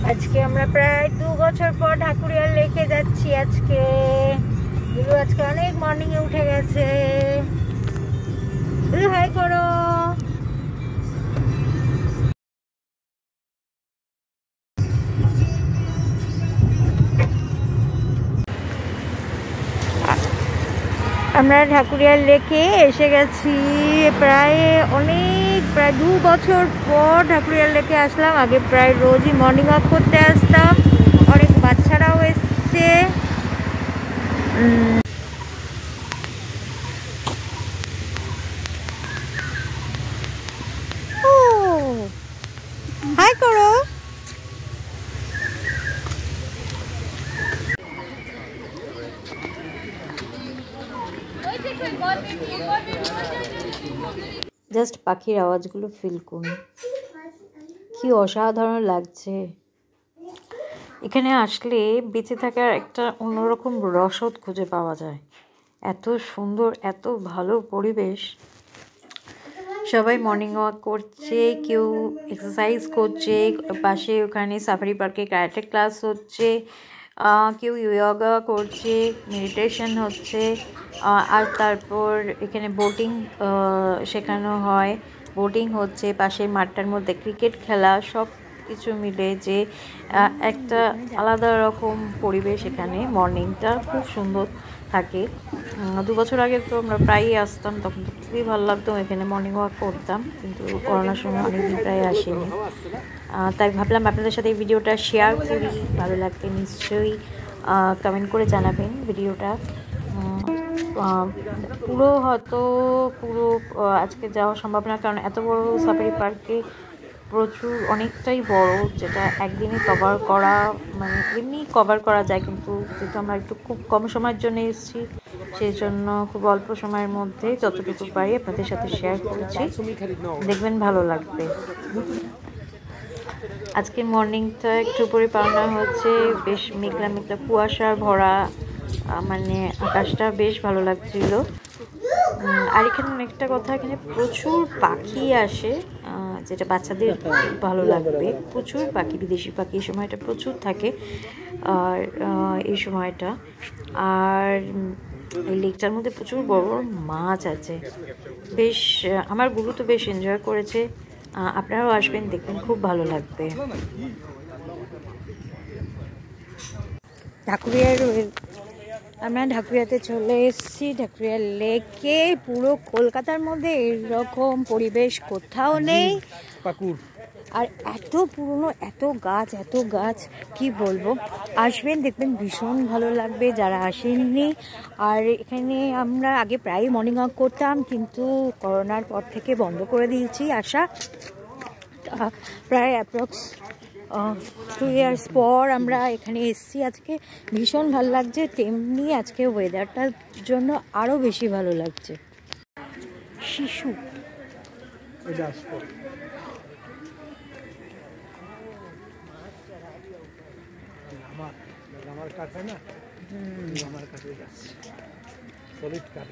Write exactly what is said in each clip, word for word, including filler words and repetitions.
আজকে আমরা প্রায় দু বছর পর ঢাকুরিয়া লেকে যাচ্ছি। আজকে গুরু আজকে অনেক মর্নিং এ উঠে গেছে। হাই করো। আমরা ঢাকুরিয়া লেকে এসে গেছি। প্রায় অনেক প্রায় দু বছর পর ঢাকুরিয়া লেকে আসলাম। আগে প্রায় রোজই মর্নিং ওয়াক করতে আসতাম। অনেক বাচ্চারাও এসছে। হাই করো। জাস্ট পাখির আওয়াজগুলো ফিল করুন, কি অসাধারণ লাগছে। এখানে আসলে বেঁচে থাকার একটা অন্যরকম রসদ খুঁজে পাওয়া যায়। এত সুন্দর, এত ভালো পরিবেশ। সবাই মর্নিং ওয়াক করছে, কেউ এক্সারসাইজ করছে, পাশে ওখানে সাফারি পার্কে ক্যারাটে ক্লাস হচ্ছে, কেউ ইয়োগা করছে, মেডিটেশন হচ্ছে। আর তারপর এখানে বোটিং শেখানো হয়, বোটিং হচ্ছে। পাশের মাঠটার মধ্যে ক্রিকেট খেলা, সব কিছু মিলে যে একটা আলাদা রকম পরিবেশ। এখানে মর্নিংটা খুব সুন্দর থাকে। দু বছর আগে তো আমরা প্রায়ই আসতাম, তখন তো খুবই ভালো লাগতো, এখানে মর্নিং ওয়াক করতাম। কিন্তু করোনার সময় অনেকদিন প্রায় আসেনি, তাই ভাবলাম আপনাদের সাথে এই ভিডিওটা শেয়ার করি। ভালো লাগলে নিশ্চয়ই কমেন্ট করে জানাবেন। ভিডিওটা পুরো হয়তো পুরো আজকে যাওয়া সম্ভব না, কারণ এত বড় সাফারি পার্কে প্রচুর অনেকটাই বড়, যেটা একদিনে কভার করা মানে এমনি কভার করা যায়, কিন্তু যেহেতু আমরা একটু খুব কম সময়ের জন্য এসেছি, সেই জন্য খুব অল্প সময়ের মধ্যে যতটুকু পারি আপনাদের সাথে শেয়ার করেছি। দেখবেন ভালো লাগবে। আজকে মর্নিংটা একটু পরিপালনা হচ্ছে, বেশ মেঘলা মেঘলা কুয়াশার ভরা, মানে আকাশটা বেশ ভালো লাগছিল। আর এখানে একটা কথা, এখানে প্রচুর পাখি আসে, যেটা বাচ্চাদের ভালো লাগবে। প্রচুর পাখি, বিদেশি পাখি এই সময়টা প্রচুর থাকে। আর এই সময়টা আর এই লেকটার মধ্যে প্রচুর বড় বড় মাছ আছে। বেশ আমার গুরু তো বেশ এনজয় করেছে। আপনারাও আসবেন, দেখবেন খুব ভালো লাগবে। ঢাকুরিয়ার আমরা ঢাকুরিয়াতে চলে এসেছি। ঢাকুরিয়া লেকে পুরো কলকাতার মধ্যে এরকম পরিবেশ কোথাও নেই। আর এত পুরনো, এত গাছ, এত গাছ কি বলবো। আসবেন, দেখবেন ভীষণ ভালো লাগবে যারা আসেননি। আর এখানে আমরা আগে প্রায় মর্নিং ওয়াক করতাম, কিন্তু করোনার পর থেকে বন্ধ করে দিয়েছি আসা। প্রায় অ্যাপ্রক্স টু ইয়ার্স পর আমরা এখানে এসেছি। আজকে ভীষণ ভালো লাগছে, তেমনি আজকে ওয়েদারটার জন্য আরও বেশি ভালো লাগছে। শিশু আমার কাছে না, আমার কাছে সলিড কাঠ।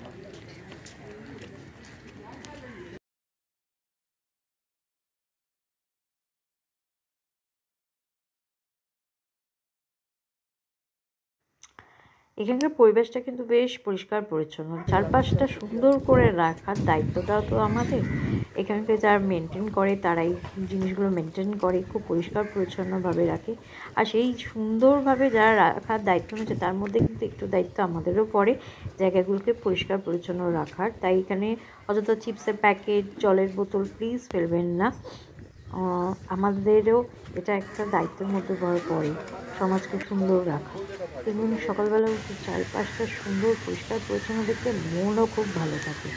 এখানকার পরিবেশটা কিন্তু বেশ পরিষ্কার পরিচ্ছন্ন। চারপাশটা সুন্দর করে রাখার দায়িত্বটাও তো আমাদের। এখানকে যারা মেনটেন করে তারাই জিনিসগুলো মেনটেন করে, খুব পরিষ্কার পরিচ্ছন্নভাবে রাখে। আর সেই সুন্দরভাবে যারা রাখার দায়িত্ব নিচ্ছে, তার মধ্যে কিন্তু একটু দায়িত্ব আমাদেরও পড়ে জায়গাগুলোকে পরিষ্কার পরিচ্ছন্ন রাখার। তাই এখানে অযথা চিপসের প্যাকেট, জলের বোতল প্লিজ ফেলবেন না। আমাদেরও এটা একটা দায়িত্বের মধ্যে পড়ে সমাজকে সুন্দর রাখা। এবং সকালবেলা উঠে চারপাশটা সুন্দর পরিষ্কার পরিচ্ছন্ন দেখতে মনও খুব ভালো থাকে।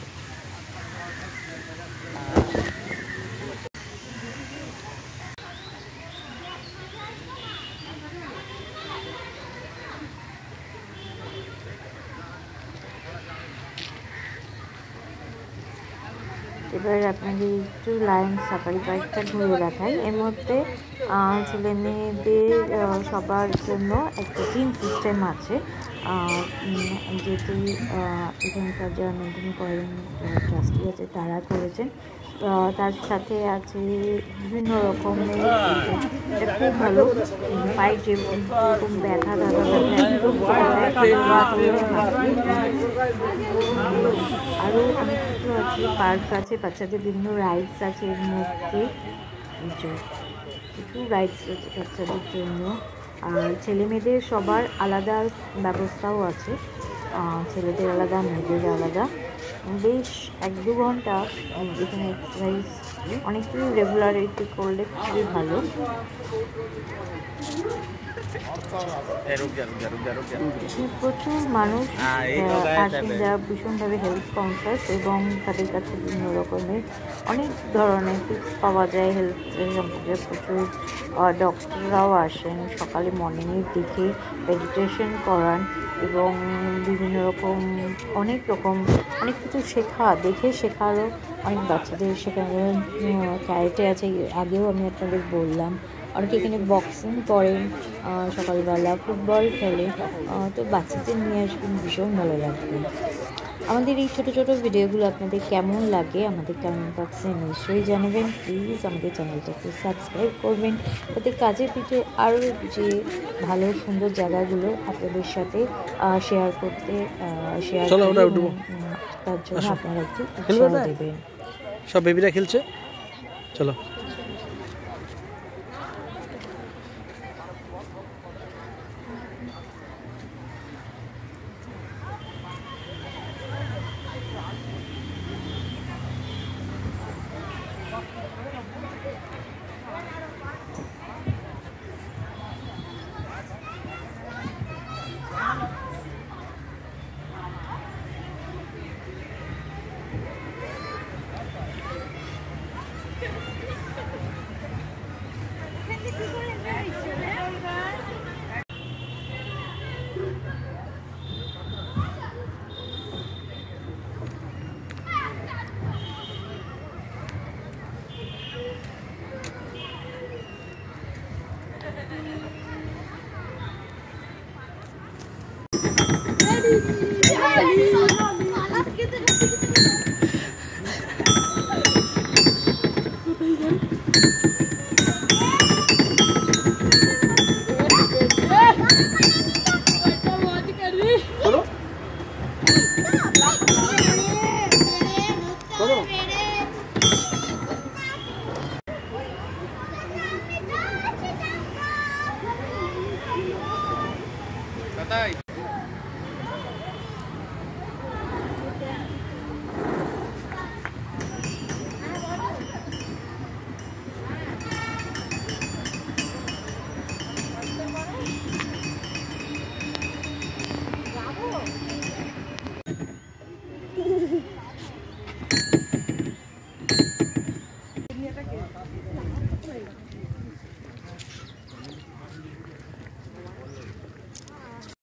এবার আপনাকে একটু লায়ন সাফারি পার্কটা ঘুরে দেখাই। এর মধ্যে ছেলে মেয়েদের সবার জন্য একটা টিম সিস্টেম আছে, যেটি এখানকার যারা মেনটেন করেন ট্রাস্টি আছে তারা করেছেন। তার সাথে আছে বিভিন্ন রকমের, এটা খুব ভালো। পায়ের যেরকম ব্যথা দাদা ব্যথা একদম আরও অনেক কিছু আছে, পার্ক আছে, বাচ্চাদের বিভিন্ন রাইডস আছে এর মধ্যে, প্রচুর রাইডস রয়েছে বাচ্চাদের জন্য। আর ছেলে মেয়েদের সবার আলাদা ব্যবস্থাও আছে, ছেলেদের আলাদা মেয়েদের আলাদা। বেশ এক দু ঘন্টা এখানে এক্সারসাইজ অনেকটাই রেগুলারিটি করলে খুবই ভালো। প্রচুর মানুষ আসেন যারা ভীষণভাবে হেলথ কনসিয়াস এবং তাদের কাছে বিভিন্ন রকমের অনেক ধরনের টিপস পাওয়া যায় হেলথের সম্পর্কে। প্রচুর ডক্টররাও আসেন সকালে মর্নিংয়ের দিকে, মেডিটেশন করান এবং বিভিন্ন রকম অনেক রকম অনেক কিছু শেখা, দেখে শেখারও অনেক বাচ্চাদের সেখানে ক্যারেটে আছে, আগেও আমি আপনাদের বললাম। অনেকে এখানে বক্সিং করেন, সকালবেলা ফুটবল খেলে, তো বাচ্চাদের নিয়ে আসবেন, ভীষণ ভালো লাগবে। আমাদের এই ছোটো ছোটো ভিডিওগুলো আপনাদের কেমন লাগে আমাদের কমেন্ট বক্সে নিশ্চয়ই জানাবেন। প্লিজ আমাদের চ্যানেলটাকে সাবস্ক্রাইব করবেন, যাতে কাজের পিঠে আরও যে ভালো সুন্দর জায়গাগুলো আপনাদের সাথে শেয়ার করতে শেয়ার তার জন্য আপনারা একটু উৎসাহ দেবেন। সব বেবিরা খেলছে, চলো।